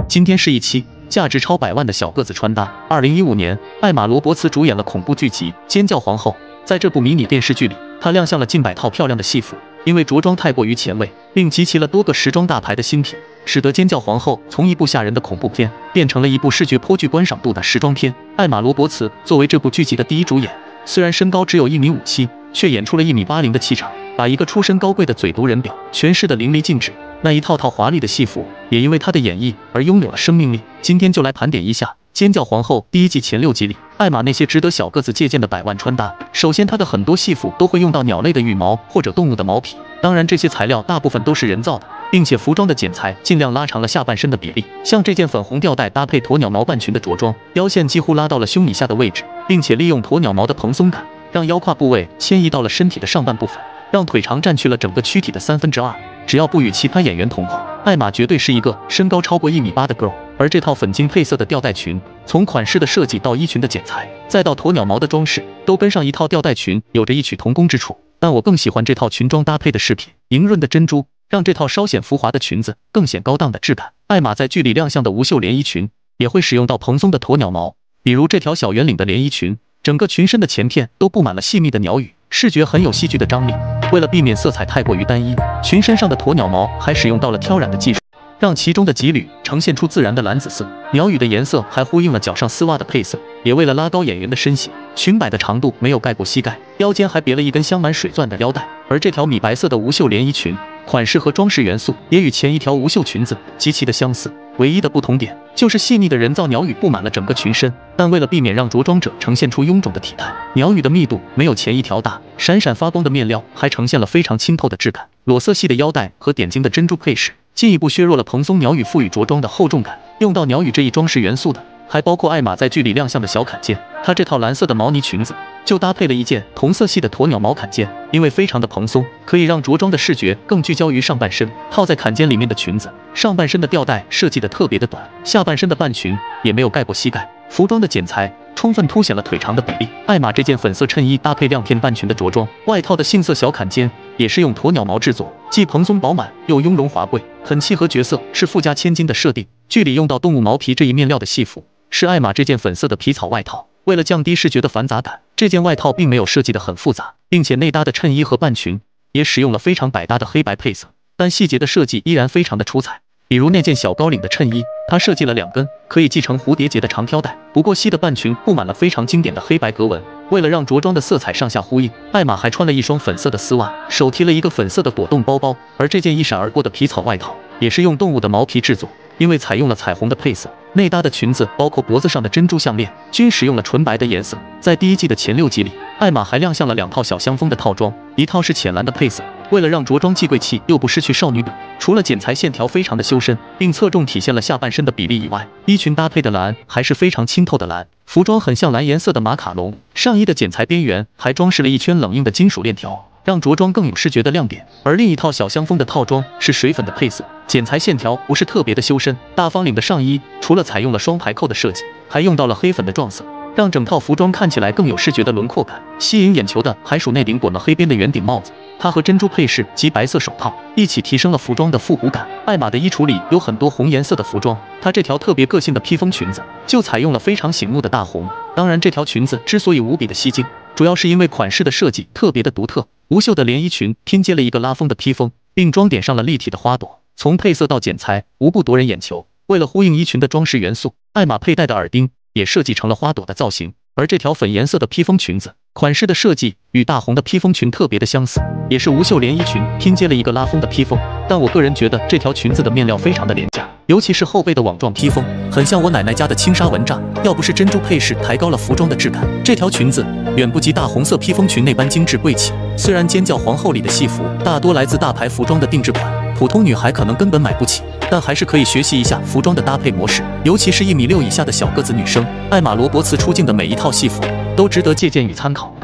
今天是一期价值超100万的小个子穿搭。2015年，艾玛·罗伯茨主演了恐怖剧集《尖叫皇后》。在这部迷你电视剧里，她亮相了近100套漂亮的戏服。因为着装太过于前卫，并集齐了多个时装大牌的新品，使得《尖叫皇后》从一部吓人的恐怖片变成了一部视觉颇具观赏度的时装片。艾玛·罗伯茨作为这部剧集的第一主演，虽然身高只有1.57米，却演出了1.80米的气场，把一个出身高贵的嘴毒人表诠释得淋漓尽致。那一套套华丽的戏服也因为她的演绎而拥有了生命力。今天就来盘点一下《尖叫皇后》第一季前6集里艾玛那些值得小个子借鉴的100万穿搭。首先，她的很多戏服都会用到鸟类的羽毛或者动物的毛皮，当然这些材料大部分都是人造的，并且服装的剪裁尽量拉长了下半身的比例。像这件粉红吊带搭配鸵鸟毛半裙的着装，腰线几乎拉到了胸以下的位置，并且利用鸵鸟毛的蓬松感，让腰胯部位迁移到了身体的上半部分，让腿长占据了整个躯体的2/3。只要不与其他演员同框，艾玛绝对是一个身高超过1.8米的 girl。而这套粉金配色的吊带裙，从款式的设计到衣裙的剪裁，再到鸵鸟毛的装饰，都跟上一套吊带裙有着异曲同工之处。但我更喜欢这套裙装搭配的饰品，莹润的珍珠让这套稍显浮华的裙子更显高档的质感。艾玛在剧里亮相的无袖连衣裙也会使用到蓬松的鸵鸟毛，比如这条小圆领的连衣裙，整个裙身的前片都布满了细密的鸟羽，视觉很有戏剧的张力。为了避免色彩太过于单一，裙身上的鸵鸟毛还使用到了挑染的技术，让其中的几缕呈现出自然的蓝紫色。鸟羽的颜色还呼应了脚上丝袜的配色，也为了拉高演员的身形，裙摆的长度没有盖过膝盖，腰间还别了一根镶满水钻的腰带。而这条米白色的无袖连衣裙，款式和装饰元素也与前一条无袖裙子极其的相似，唯一的不同点就是细腻的人造鸟羽布满了整个裙身。但为了避免让着装者呈现出臃肿的体态，鸟羽的密度没有前一条大，闪闪发光的面料还呈现了非常清透的质感。裸色系的腰带和点睛的珍珠配饰，进一步削弱了蓬松鸟羽赋予着装的厚重感。用到鸟羽这一装饰元素的，还包括艾玛在剧里亮相的小坎肩。她这套蓝色的毛呢裙子就搭配了一件同色系的鸵鸟毛坎肩，因为非常的蓬松，可以让着装的视觉更聚焦于上半身。套在坎肩里面的裙子，上半身的吊带设计的特别的短，下半身的半裙也没有盖过膝盖。服装的剪裁充分凸显了腿长的比例。艾玛这件粉色衬衣搭配亮片半裙的着装，外套的杏色小坎肩也是用鸵鸟毛制作，既蓬松饱满又雍容华贵，很契合角色，是富家千金的设定。剧里用到动物毛皮这一面料的戏服，是艾玛这件粉色的皮草外套。为了降低视觉的繁杂感，这件外套并没有设计得很复杂，并且内搭的衬衣和半裙也使用了非常百搭的黑白配色，但细节的设计依然非常的出彩。比如那件小高领的衬衣，它设计了2根可以系成蝴蝶结的长飘带，不过膝的半裙布满了非常经典的黑白格纹。为了让着装的色彩上下呼应，艾玛还穿了一双粉色的丝袜，手提了一个粉色的果冻包包。而这件一闪而过的皮草外套也是用动物的毛皮制作，因为采用了彩虹的配色，内搭的裙子包括脖子上的珍珠项链均使用了纯白的颜色。在第一季的前6集里，艾玛还亮相了2套小香风的套装，一套是浅蓝的配色，为了让着装既贵气又不失去少女感，除了剪裁线条非常的修身，并侧重体现了下半身的比例以外，衣裙搭配的蓝还是非常清透的蓝，服装很像蓝颜色的马卡龙。上衣的剪裁边缘还装饰了一圈冷硬的金属链条，让着装更有视觉的亮点。而另一套小香风的套装是水粉的配色，剪裁线条不是特别的修身。大方领的上衣除了采用了双排扣的设计，还用到了黑粉的撞色，让整套服装看起来更有视觉的轮廓感。吸引眼球的还属那顶滚了黑边的圆顶帽子，它和珍珠配饰及白色手套一起提升了服装的复古感。艾玛的衣橱里有很多红颜色的服装，她这条特别个性的披风裙子就采用了非常醒目的大红。当然这条裙子之所以无比的吸睛，主要是因为款式的设计特别的独特，无袖的连衣裙拼接了一个拉风的披风，并装点上了立体的花朵，从配色到剪裁无不夺人眼球。为了呼应衣裙的装饰元素，艾玛佩戴的耳钉也设计成了花朵的造型。而这条粉颜色的披风裙子款式的设计与大红的披风裙特别的相似，也是无袖连衣裙拼接了一个拉风的披风。但我个人觉得这条裙子的面料非常的廉价，尤其是后背的网状披风，很像我奶奶家的轻纱蚊帐。要不是珍珠配饰抬高了服装的质感，这条裙子远不及大红色披风裙那般精致贵气。虽然尖叫皇后里的戏服大多来自大牌服装的定制款，普通女孩可能根本买不起，但还是可以学习一下服装的搭配模式，尤其是1.6米以下的小个子女生。艾玛·罗伯茨出镜的每一套戏服都值得借鉴与参考。